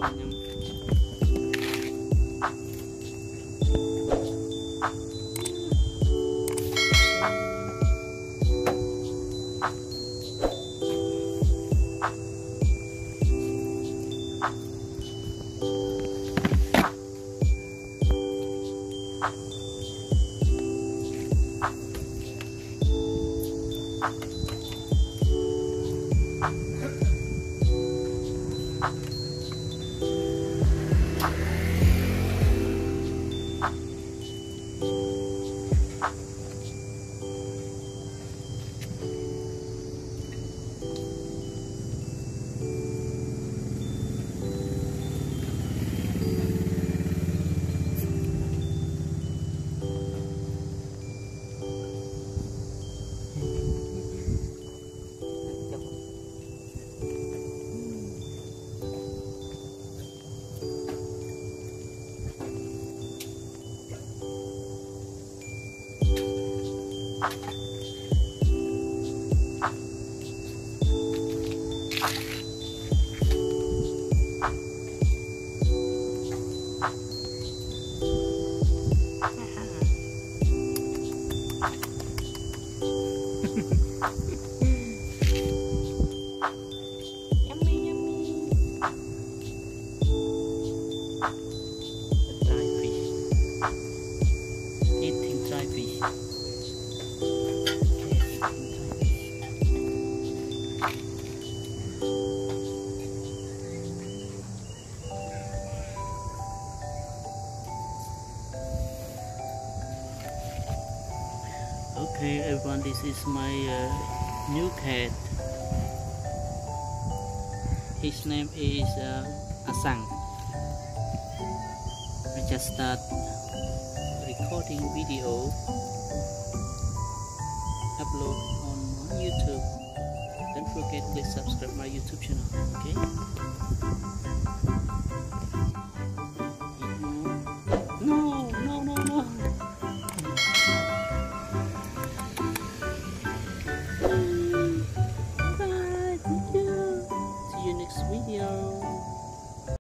Okay everyone, this is my new cat. His name is Asang. I just start recording video, upload on my YouTube. Don't forget, please subscribe my YouTube channel. Okay.